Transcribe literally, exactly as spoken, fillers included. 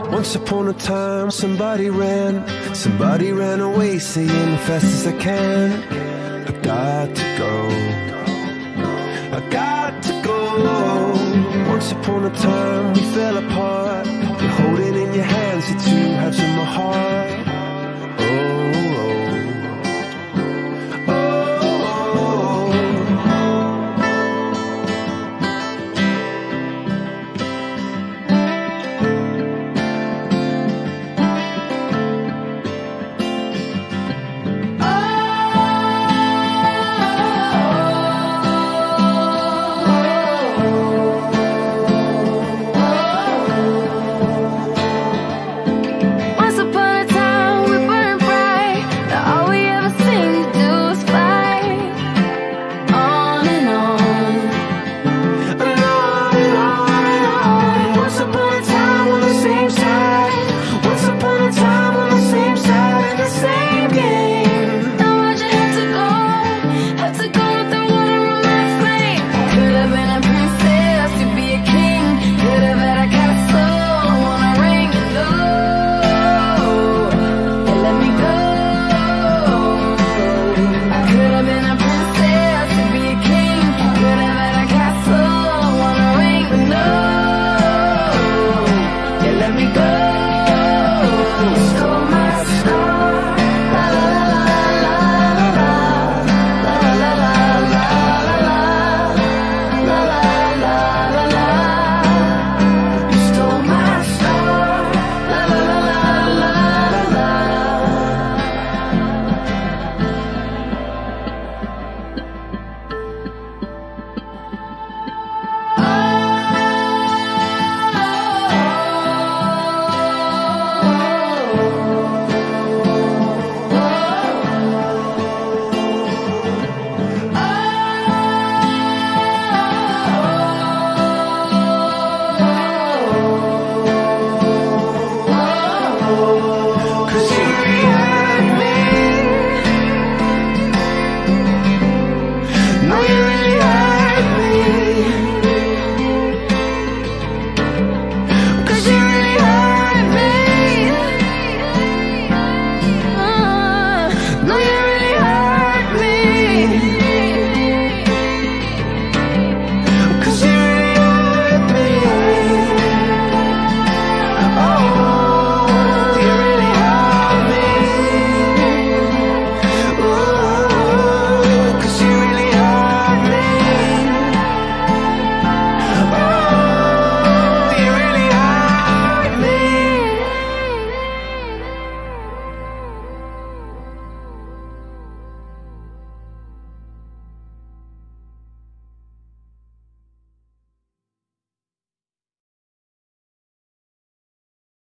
Once upon a time, somebody ran, somebody ran away, saying fast as I can, I got to go, I got to go. Once upon a time, we fell apart. You're holding in your hands the two halves of my heart. Oh, oh, oh, oh. Stole my